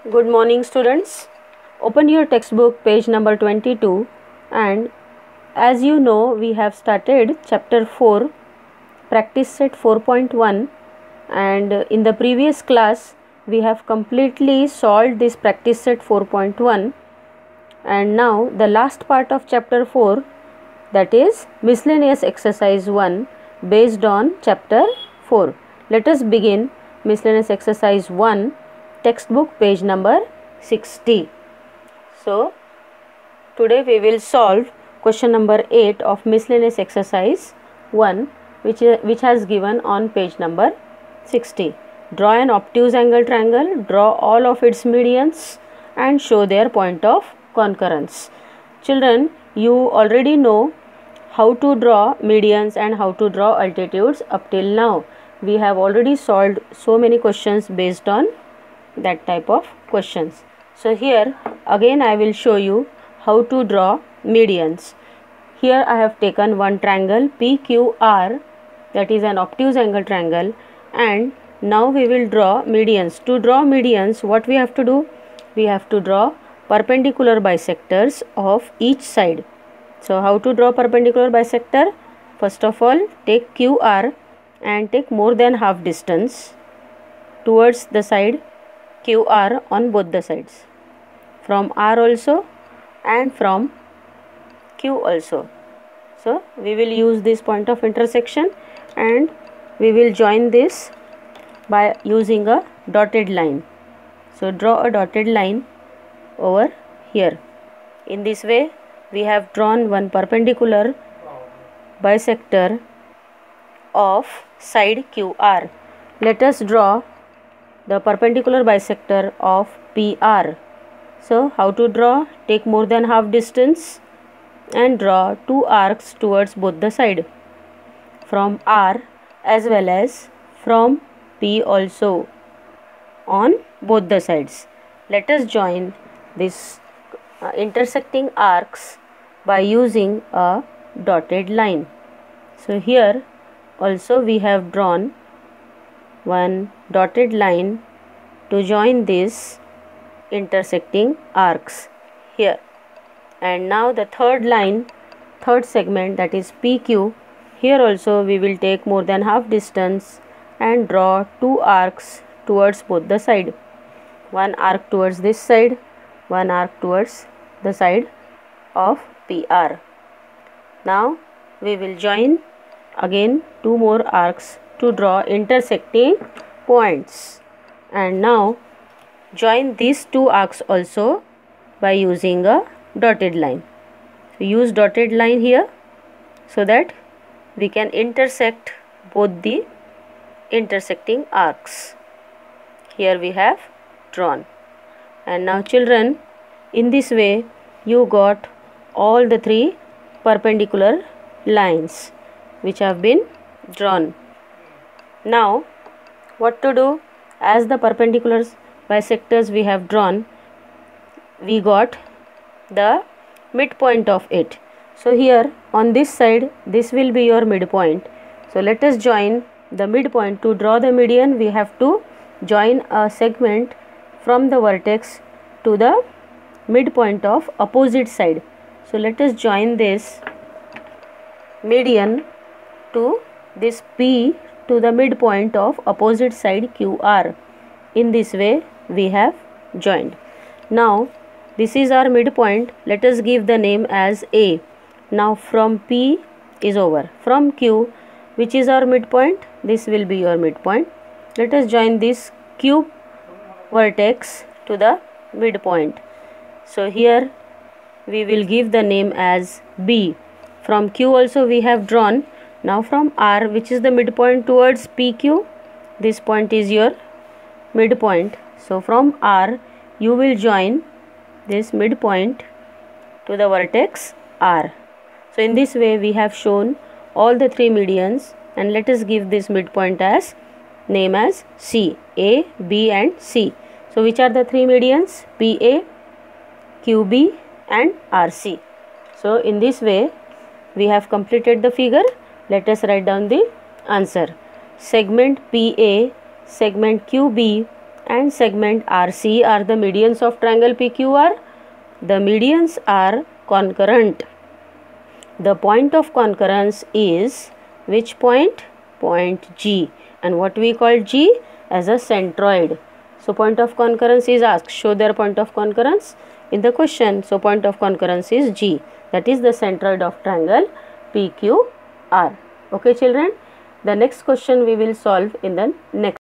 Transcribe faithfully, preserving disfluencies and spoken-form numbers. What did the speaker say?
Good morning, students. Open your textbook, page number twenty-two, and as you know, we have started chapter four, practice set four point one, and in the previous class we have completely solved this practice set four point one, and now the last part of chapter four, that is miscellaneous exercise one, based on chapter four. Let us begin miscellaneous exercise one, textbook, page number sixty. So today we will solve question number eight of miscellaneous exercise one, which is, which has given on page number sixty. Draw an obtuse angle triangle, draw all of its medians and show their point of concurrence. Children, you already know how to draw medians and how to draw altitudes up till now. We have already solved so many questions based on that type of questions. So here again I will show you how to draw medians. Here I have taken one triangle P Q R, that is an obtuse angle triangle, and now we will draw medians. To draw medians, what we have to do? We have to draw perpendicular bisectors of each side. So how to draw perpendicular bisector? First of all, take Q R and take more than half distance towards the side Q R on both the sides, from R also and from Q also. So we will use this point of intersection and we will join this by using a dotted line. So draw a dotted line over here. In this way we have drawn one perpendicular bisector of side Q R. Let us draw the perpendicular bisector of P R. So how to draw? Take more than half distance and draw two arcs towards both the side, from R as well as from P also, on both the sides. Let us join this uh, intersecting arcs by using a dotted line. So here also we have drawn one dotted line to join these intersecting arcs here. And now the third line, third segment, that is P Q. Here also we will take more than half distance and draw two arcs towards both the side. One arc towards this side, one arc towards the side of P R. Now we will join again two more arcs to draw intersecting points, and now join these two arcs also by using a dotted line. So use dotted line here so that we can intersect both the intersecting arcs. Here we have drawn. And now children, in this way you got all the three perpendicular lines which have been drawn. Now what to do? As the perpendicular bisectors we have drawn, we got the midpoint of it. So here on this side, this will be your midpoint. So let us join the midpoint. To draw the median, we have to join a segment from the vertex to the midpoint of opposite side. So let us join this median to this P to the midpoint of opposite side Q R. In this way we have joined. Now this is our midpoint. Let us give the name as A. Now from P is over. From Q, which is our midpoint? This will be your midpoint. Let us join this Q vertex to the midpoint. So here we will give the name as B. From Q also we have drawn. Now from R, which is the midpoint towards P Q, this point is your midpoint. So from R you will join this midpoint to the vertex R. So in this way we have shown all the three medians, and let us give this midpoint as name as C. A, B and C. So which are the three medians? P A, Q B and R C. So in this way we have completed the figure. Let us write down the answer. Segment P A, segment Q B and segment R C are the medians of triangle P Q R? The medians are concurrent. The point of concurrence is which point? Point G. And what we call G? As a centroid. So point of concurrence is asked. Show their point of concurrence in the question. So point of concurrence is G. That is the centroid of triangle P Q R. Okay children. The next question we will solve in the next.